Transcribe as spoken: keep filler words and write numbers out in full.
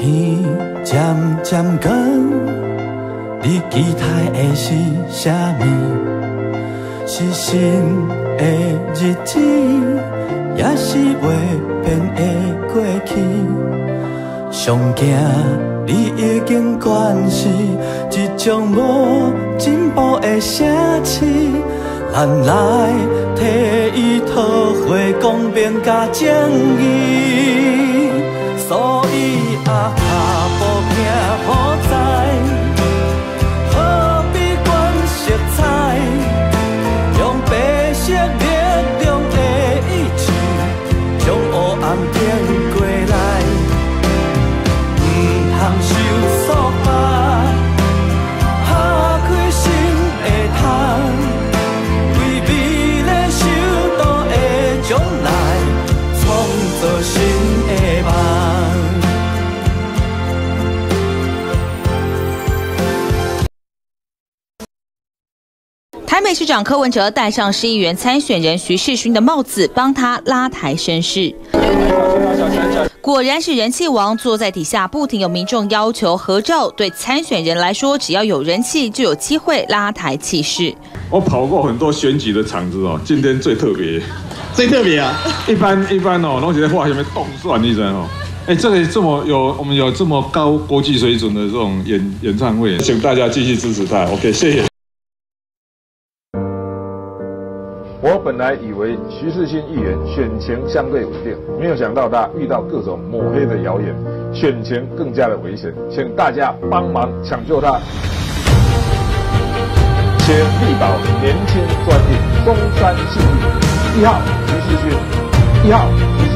天渐渐光，你期待的是啥物？是新的日子，也是袂变的过去？上惊你已经惯势，一种无进步的城市，咱来替伊讨回公平甲正义。所以啊，脚步行好在，何必管色彩？用白色力量的意志，将黑暗骗过来。唔通受束缚，打开心的窗，为美丽首都的将来，创造新的梦。 台北市长柯文哲戴上市议员参选人徐世勋的帽子，帮他拉抬声势。果然是人气王，坐在底下不停有民众要求合照。对参选人来说，只要有人气，就有机会拉抬气势。 我跑过很多选举的场子哦，今天最特别， 最特别啊！ 一般一般哦，拢是在画下面动算，你知道哦？哎，这个这么有，我们有这么高国际水准的这种演演唱会，请大家继续支持他。OK， 谢谢。 我本来以为徐世勋议员选情相对稳定，没有想到他遇到各种抹黑的谣言，选情更加的危险，请大家帮忙抢救他。请力保年轻专业，中山信义一号徐世勋，一号徐